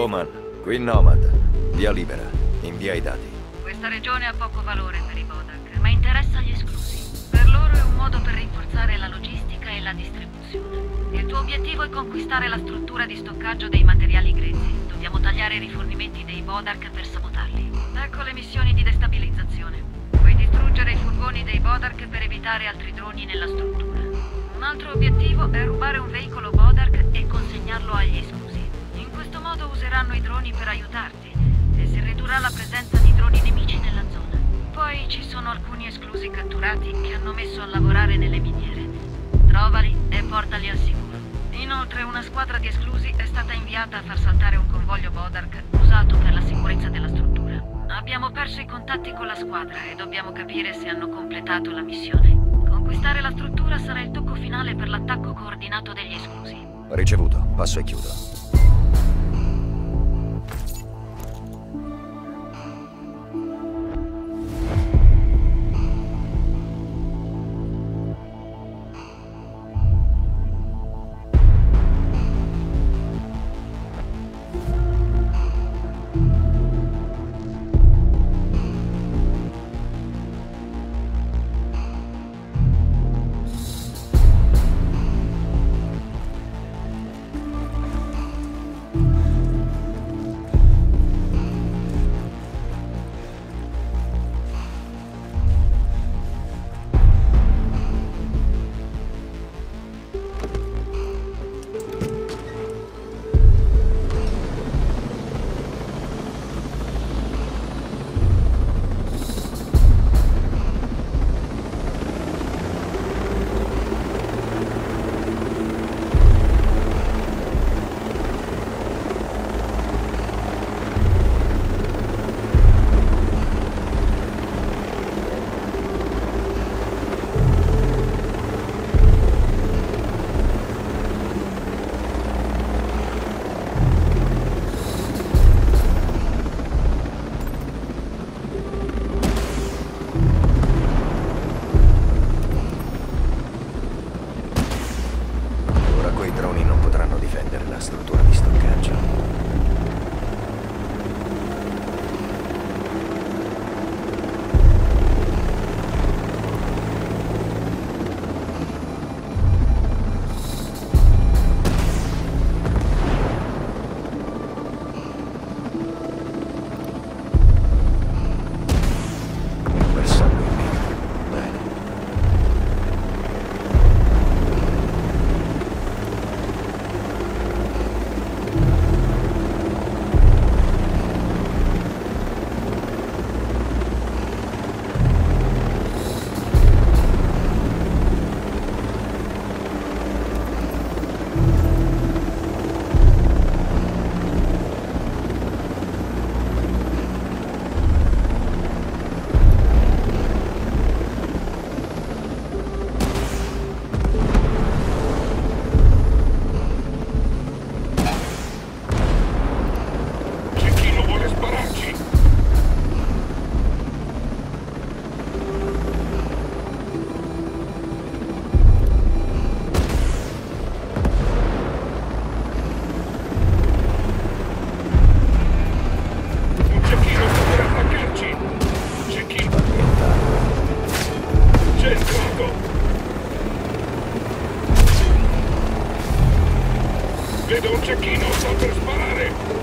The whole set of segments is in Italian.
Bowman, qui Nomad. Via libera. Invia i dati. Questa regione ha poco valore per i Bodak, ma interessa gli esclusi. Per loro è un modo per rinforzare la logistica e la distribuzione. Il tuo obiettivo è conquistare la struttura di stoccaggio dei materiali grezzi. Dobbiamo tagliare i rifornimenti dei Bodak per sabotarli. Ecco le missioni di destabilizzazione. Puoi distruggere i furgoni dei Bodak per evitare altri droni nella struttura. Un altro obiettivo è rubare un veicolo Bodak e consegnarlo agli esclusi. In questo modo useranno i droni per aiutarti e si ridurrà la presenza di droni nemici nella zona. Poi ci sono alcuni esclusi catturati che hanno messo a lavorare nelle miniere. Trovali e portali al sicuro. Inoltre una squadra di esclusi è stata inviata a far saltare un convoglio Bodak usato per la sicurezza della struttura. Abbiamo perso i contatti con la squadra e dobbiamo capire se hanno completato la missione. Conquistare la struttura sarà il tocco finale per l'attacco coordinato degli esclusi. Ricevuto. Passo e chiudo. Vedo un cecchino, sto per sparare!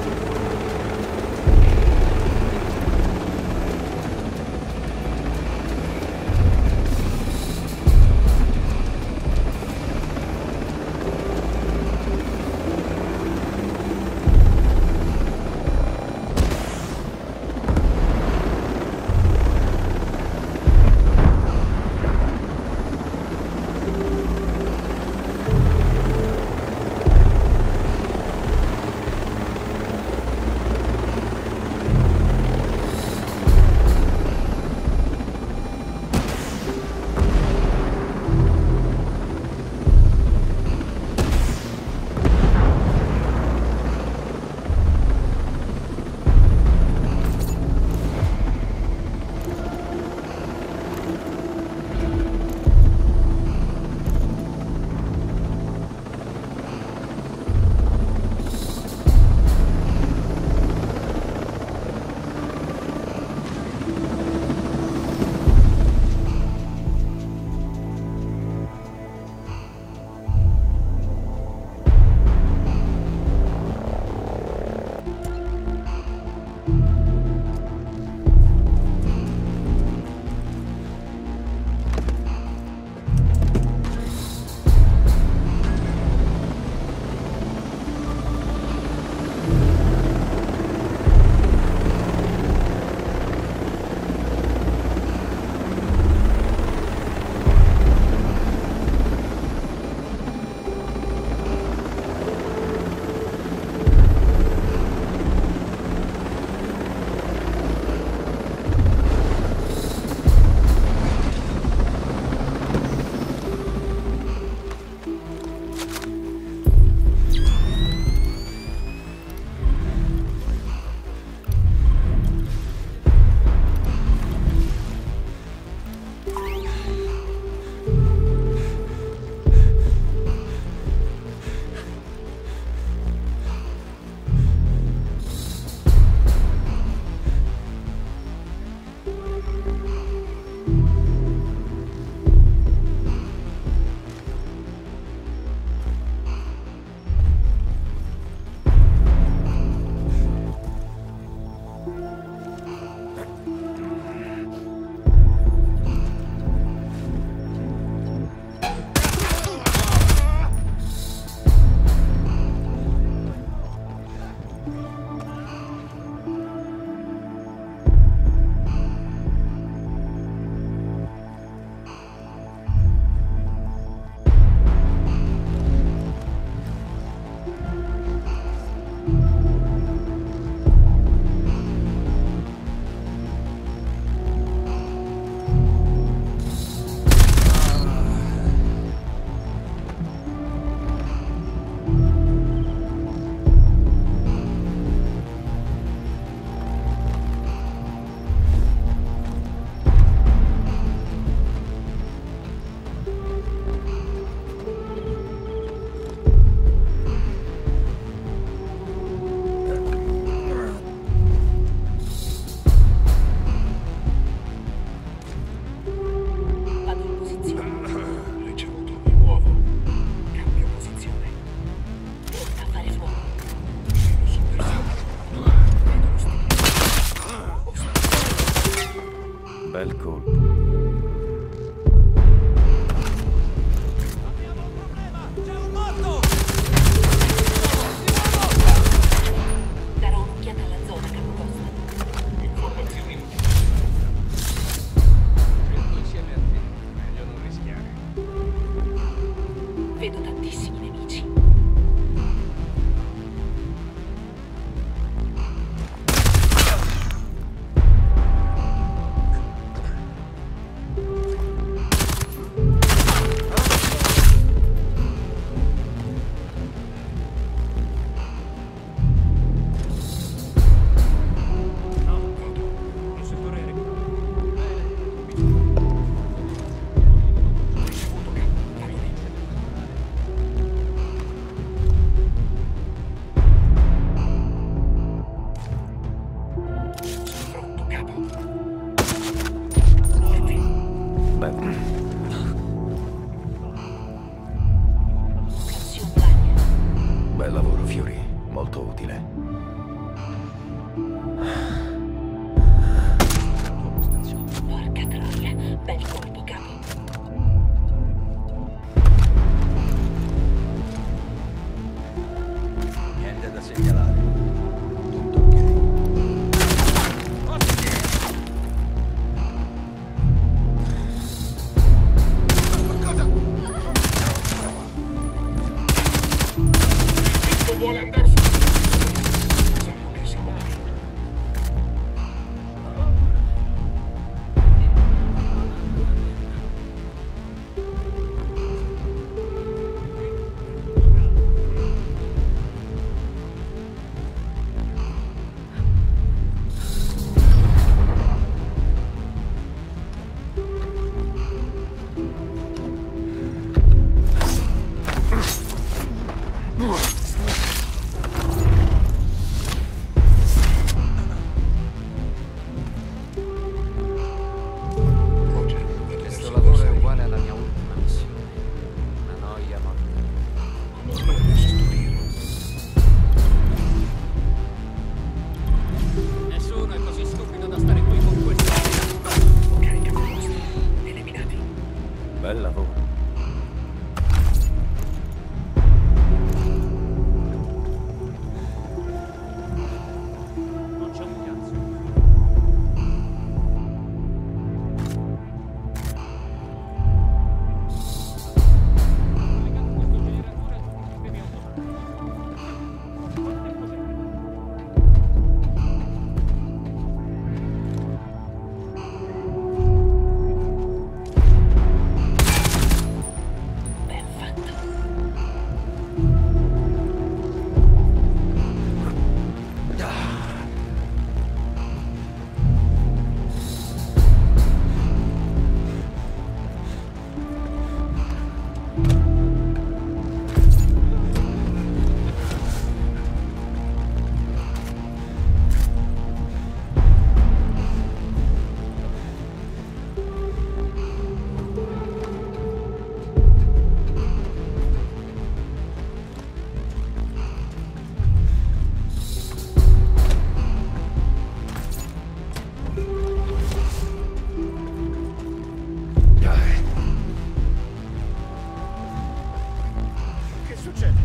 Beh, bel lavoro, Fury. Molto utile. Porca troia, bel colpo, capo. Niente da segnalare. Tutto ok. Vuole andare su. Pensavo che siamo qui. Questo lavoro è uguale alla mia ultima missione. Una noia mortale. Ma non esisto io. Nessuno è così stupido da stare qui con questo. Ok, capolosti. Eliminati. Bel lavoro. Non c'è un cazzo. Collegando questo generatore a tutti i sistemi automatici. Ben fatto. Dai. Che succede?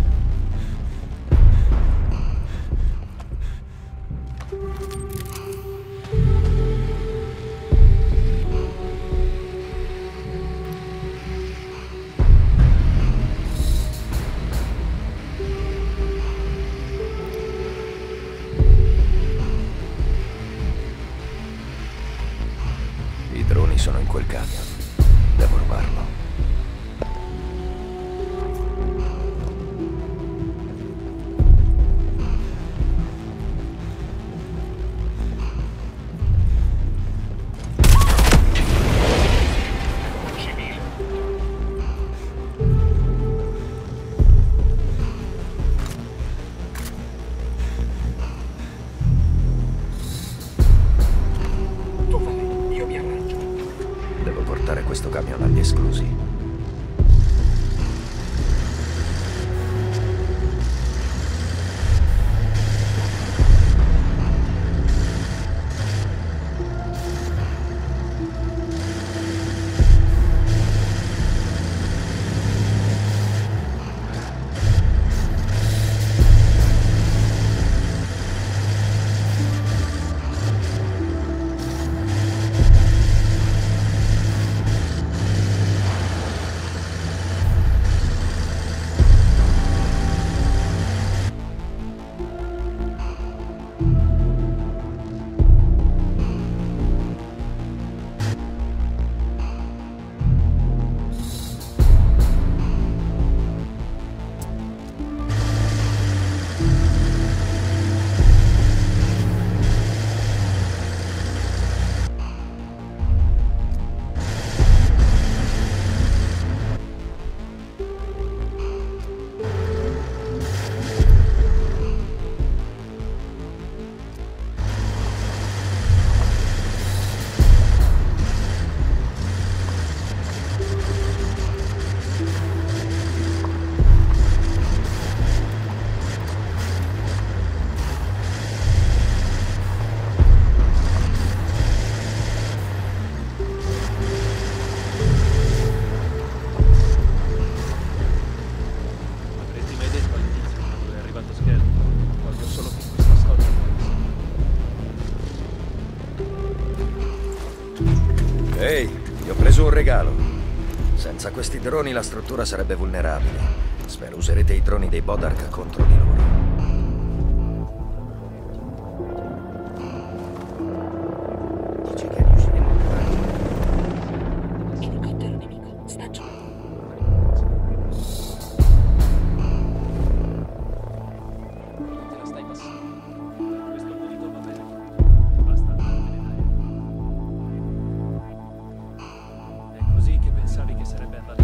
I droni sono in quel camion. Devo rubarlo. Civile. Tu vai, io mi arrangio. Devo portare questo camion agli esclusi. Ti ho preso un regalo. Senza questi droni la struttura sarebbe vulnerabile. Spero userete i droni dei Bodark contro di loro. Dici che riusciremo a farlo? Elicottero nemico, sta giù. Te la stai passando. Questo punto va bene. Basta andartene, dai. È così che pensavi che sarebbe andato.